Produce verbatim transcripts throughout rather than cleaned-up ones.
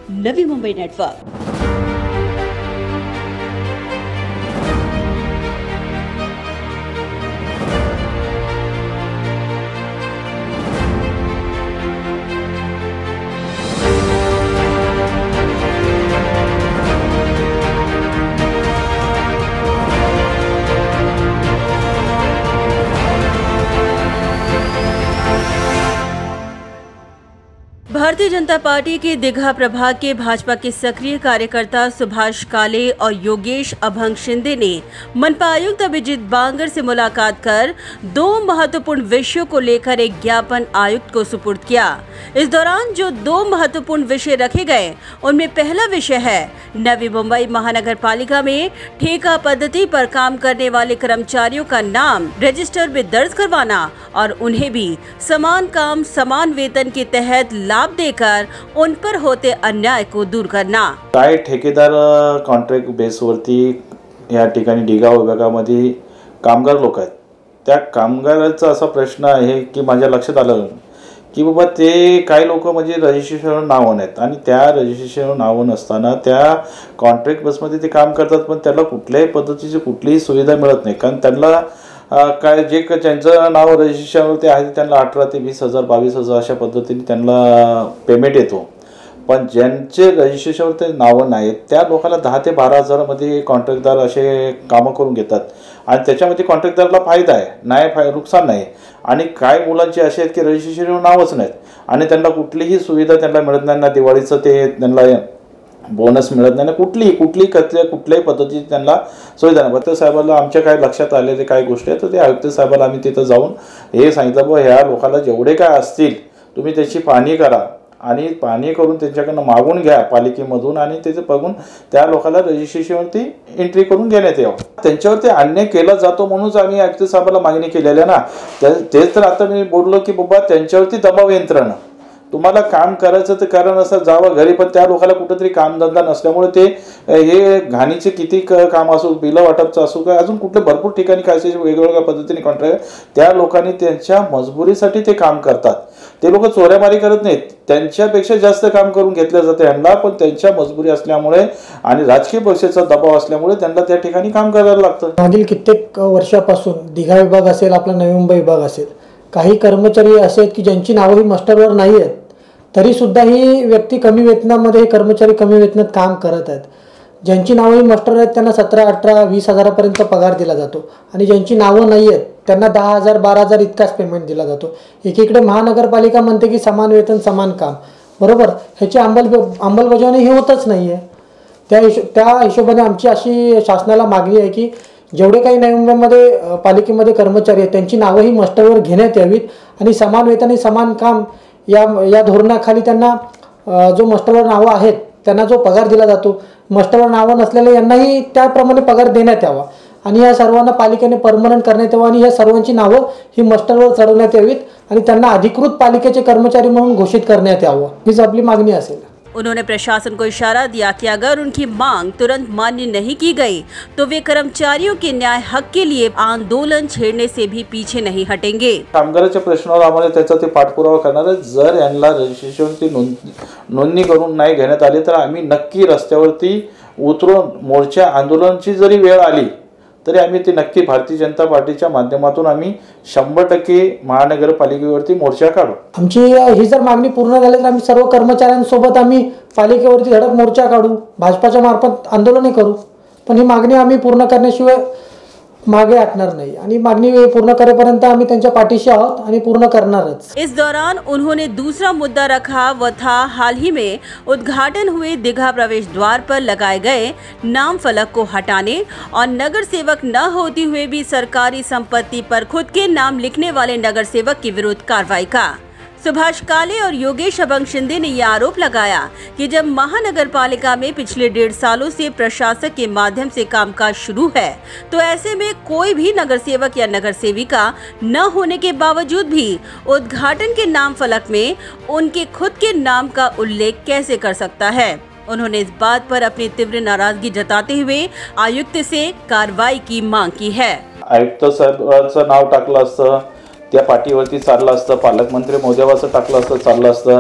Navi Mumbai network. Bharatiya Janata party के दीघा प्रभाग के भाजपा के सक्रिय कार्यकर्ता सुभाष काले और योगेश अभंग शिंदे ने मनपा आयुक्त अभिजीत बांगर से मुलाकात कर दो महत्वपूर्ण विषयों को लेकर एक ज्ञापन आयुक्त को सुपुर्द किया। इस दौरान जो दो महत्वपूर्ण विषय रखे गए उनमें पहला विषय है नवी मुंबई महानगर पालिका में ठेका पद्धति पर काम करने वाले कर्मचारियों का नाम रजिस्टर में दर्ज करवाना और उन्हें भी समान काम समान वेतन के तहत लाभ देकर उन पर होते अन्याय को दूर करना। काय ठेकेदार कॉन्ट्रॅक्ट बेसवरती या ठिकाणी दिघा विभागामध्ये कामगार लोक आहेत, त्या कामगारांचा असा प्रश्न आहे की माझ्या लक्षात आलं की बाबा ते काही लोक म्हणजे रजिस्ट्रेशनवर नाव नाहीत आणि त्या रजिस्ट्रेशनवर नाव नसताना त्या कॉन्ट्रॅक्ट बसमध्ये ते काम करतात, पण त्याला कुठल्याही पद्धतीची कुठलीही सुविधा मिळत नाही। कारण त्यांना काय जे त्यांचं नाव रजिस्ट्रेशनवरती आहे त्यांना अठरा ते वीस हजार बावीस हजार अशा पद्धतीने त्यांना पेमेंट येतो, पण ज्यांचे रजिस्ट्रेशनवरती नावं नाहीत त्या लोकांना दहा ते बारा हजारामध्ये कॉन्ट्रॅक्टदार असे कामं करून घेतात आणि त्याच्यामध्ये कॉन्ट्रॅक्टदारला फायदा आहे, नाही फाय नुकसान नाही। आणि काय मुलांचे असे आहेत की रजिस्ट्रेशनवर नावच नाहीत आणि त्यांना कुठलीही सुविधा त्यांना मिळत नाही ना, दिवाळीचं ते त्यांना बोनस मिळत नाही ना, कुठलीही कुठलीही कसल्या कुठल्याही पद्धतीची त्यांना सुविधा नाही। फक्त साहेबांना आमच्या काय लक्षात आलेले काय गोष्टी आहेत तर ते आयुक्त साहेबांना आम्ही तिथं जाऊन हे सांगितलं बाबा ह्या लोकांना जेवढे काय असतील तुम्ही त्याची पाहणी करा आणि पाहणी करून त्यांच्याकडनं मागून घ्या पालिकेमधून आणि त्याचं बघून त्या लोकांना रजिस्ट्रेशनवरती एंट्री करून घेण्यात यावं। त्यांच्यावरती अन्याय केला जातो म्हणूनच आम्ही आयुक्त साहेबांना मागणी केलेली आहे ना। तेच तर आता मी बोललो की बाबा त्यांच्यावरती दबाव यंत्रणा तुम्हाला काम करायचं तर कारण असं जावं घरी, पण त्या लोकांना कुठेतरी कामधंदा नसल्यामुळे ते हे घाणीचे किती काम असो बिलं वाटपचं असो काय अजून कुठले भरपूर ठिकाणी काय वेगवेगळ्या पद्धतीने कॉन्ट्रॅक्ट त्या लोकांनी त्यांच्या मजबुरीसाठी ते काम करतात। ते लोक चोऱ्यामारी करत नाहीत, त्यांच्यापेक्षा जास्त काम करून घेतलं जातं यांना, पण त्यांच्या मजबुरी असल्यामुळे आणि राजकीय पक्षाचा दबाव असल्यामुळे त्यांना त्या ठिकाणी काम करायला लागतं। मागील कित्येक वर्षापासून दिघा विभाग असेल आपला नवी मुंबई विभाग असेल काही कर्मचारी असे आहेत की ज्यांची नावं ही मास्टरवर नाही आहेत, तरी सुद्धा ही व्यक्ती कमी वेतनामध्ये कर्मचारी कमी वेतनात काम करत आहेत। ज्यांची नावं ही मास्टर आहेत त्यांना सतरा अठरा वीस हजारापर्यंत पगार दिला जातो आणि ज्यांची नावं नाही आहेत त्यांना दहा हजार बारा हजार इतकाच पेमेंट दिला जातो। एकीकडे महानगरपालिका म्हणते की समान वेतन समान काम, बरोबर, ह्याची अंमल अंमलबजावणी ही होतच नाही आहे। त्या हिशो त्या हिशोबाने आमची अशी शासनाला मागणी आहे की जेवढे काही नवी मुंबईमध्ये पालिकेमध्ये कर्मचारी आहेत त्यांची नावं ही मास्टरवर घेण्यात यावीत आणि समान वेतन आणि समान काम या या धोरणाखाली त्यांना जो मास्टरवर नावं आहेत त्यांना जो पगार दिला जातो मास्टरवर नावं नसलेल्या यांनाही त्याप्रमाणे पगार देण्यात यावा आणि या सर्वांना पालिकेने परमनंट करण्यात यावं आणि या सर्वांची नावं ही मास्टरवर चढवण्यात यावीत आणि त्यांना अधिकृत पालिकेचे कर्मचारी म्हणून घोषित करण्यात यावं, हीच आपली मागणी असेल। उन्होंने प्रशासन को इशारा दिया कि अगर उनकी मांग तुरंत मान्य नहीं की गई तो वे कर्मचारियों के न्याय हक के लिए आंदोलन छेड़ने से भी पीछे नहीं हटेंगे। कामगाराच्या प्रश्नावर आम्हाला त्याचा ते पाठपुरावा करणार आहे। जर यांना रजिस्ट्रेशनची नोंदणी करून नाही घेण्यात आली तर आम्ही नक्की रस्त्यावरती उतरून मोर्चा आंदोलनाची जरी वेळ आली तरी आम्ही ते नक्की भारतीय जनता पार्टीच्या माध्यमातून आम्ही शंभर टक्के महानगरपालिकेवरती मोर्चा काढू। आमची ही जर मागणी पूर्ण झाली तर आम्ही सर्व कर्मचाऱ्यांसोबत आम्ही पालिकेवरती धडक मोर्चा काढू, भाजपाच्या मार्फत आंदोलने करू, पण ही मागणी आम्ही पूर्ण करण्याशिवाय मागे हटणार नहीं आणि मागणी पूर्ण करेपर्यंत आम्ही त्यांच्या पाठीशी आहोत आणि पूर्ण करणारच। इस दौरान उन्होंने दूसरा मुद्दा रखा वो था हाल ही में उद्घाटन हुए दीघा प्रवेश द्वार पर लगाए गए नाम फलक को हटाने और नगर सेवक न होते हुए भी सरकारी संपत्ति पर खुद के नाम लिखने वाले नगर सेवक के विरुद्ध कार्रवाई का। सुभाष काले और योगेश अभंग शिंदे ने यह आरोप लगाया कि जब महानगर पालिका में पिछले डेढ़ सालों से प्रशासक के माध्यम से कामकाज शुरू है तो ऐसे में कोई भी नगर सेवक या नगर सेविका न होने के बावजूद भी उद्घाटन के नाम फलक में उनके खुद के नाम का उल्लेख कैसे कर सकता है। उन्होंने इस बात पर अपनी तीव्र नाराजगी जताते हुए आयुक्त से कार्रवाई की मांग की है। आयुक्त साहेबांचं नाव टाकलं असतं त्या पाठीवरती चाललं असतं, पालकमंत्री महोदयाचं टाकलं असतं चाललं असतं,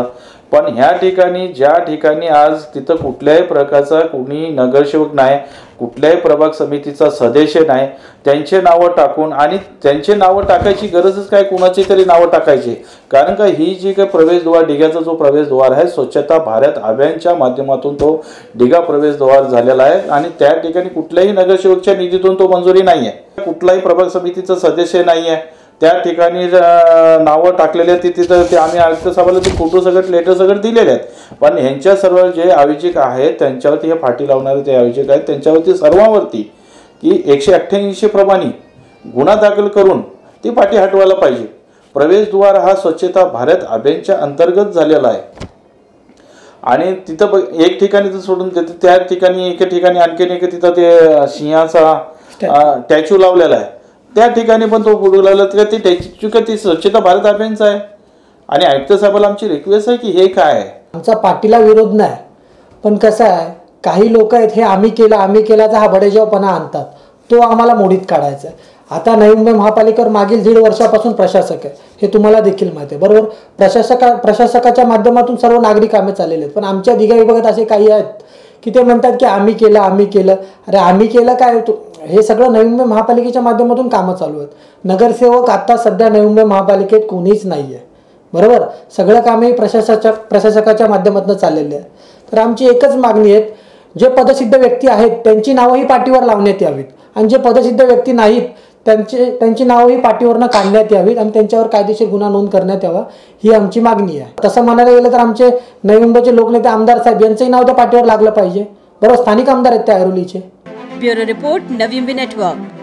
पण ह्या ठिकाणी ज्या ठिकाणी आज तिथं कुठल्याही प्रकारचा कोणी नगरसेवक नाही, कुठल्याही प्रभाग समितीचा सदस्य नाही, त्यांचे नावं टाकून आणि त्यांचे नावं टाकायची गरजच काय, कुणाची तरी नावं टाकायची. कारण का ही जी काही प्रवेशद्वार डिगाचा जो प्रवेशद्वार आहे स्वच्छता भारत अभियानच्या माध्यमातून तो डिगा प्रवेशद्वार झालेला आहे आणि त्या ठिकाणी कुठल्याही नगरसेवकच्या निधीतून तो मंजुरी नाही आहे, कुठलाही प्रभाग समितीचा सदस्य नाही आहे. त्या ठिकाणी नावं टाकलेले आहेत तिथं ते आम्ही आयुक्त साहेबांना ते फोटो सगळं लेटर सगळं दिलेले आहेत. पण ह्यांच्या सर्व जे आयोजक आहेत त्यांच्यावरती हे फाटी लावणारे ते आयोजक आहेत त्यांच्यावरती सर्वांवरती की एकशे अठ्ठ्याऐंशी प्रमाणे गुन्हा दाखल करून ती पाठी हटवायला पाहिजे. प्रवेशद्वार हा स्वच्छता भारत अभियानच्या अंतर्गत झालेला आहे आणि तिथं बघ एक ठिकाणी तर सोडून देते त्या ठिकाणी एका ठिकाणी आणखीन एक तिथं ते सिंहाचा स्टॅच्यू लावलेला आहे त्या ठिकाणी पण तो फोटो लावला तर ती स्टॅच्यू का ती स्वच्छता भारत अभियानचा आहे. आणि आयुक्त साहेबाला आमची रिक्वेस्ट आहे की हे काय आहे, आमचा पाटीला विरोध नाही, पण कसं आहे काही लोक आहेत हे आम्ही केलं आम्ही केल्याचा हा बडेजावपणा आणतात, तो आम्हाला मोडीत काढायचा आहे. आता नवी मुंबई महापालिकेवर मागील दीड वर्षापासून प्रशासक आहे हे तुम्हाला देखील माहिती आहे बरोबर. प्रशासका प्रशासकाच्या माध्यमातून सर्व नागरिक कामे चाललेले आहेत, पण आमच्या दिघा विभागात असे काही आहेत की ते म्हणतात की आम्ही केलं आम्ही केलं. अरे आम्ही केलं काय, हे सगळं नवी मुंबई महापालिकेच्या माध्यमातून कामं चालू आहेत. नगरसेवक आता सध्या नवी मुंबई महापालिकेत कोणीच नाही आहे बरोबर. सगळं कामही प्रशासकाच्या प्रशासकाच्या माध्यमातून चाललेले आहे. तर आमची एकच मागणी आहे, जे पदसिद्ध व्यक्ती आहेत त्यांची नावंही पाटीवर लावण्यात यावीत आणि जे पदसिद्ध व्यक्ती नाहीत त्यांचे त्यांची नावंही पाटीवरनं काढण्यात यावीत आणि त्यांच्यावर कायदेशीर गुन्हा नोंद करण्यात यावा ही आमची मागणी आहे. तसं म्हणायला गेलं तर आमचे नवी मुंबईचे लोकनेते आमदार साहेब यांचंही नाव त्या पाटीवर लागलं पाहिजे बरोबर. स्थानिक आमदार आहेत त्या ऐरोलीचे. Bureau report, Navi Mumbai network.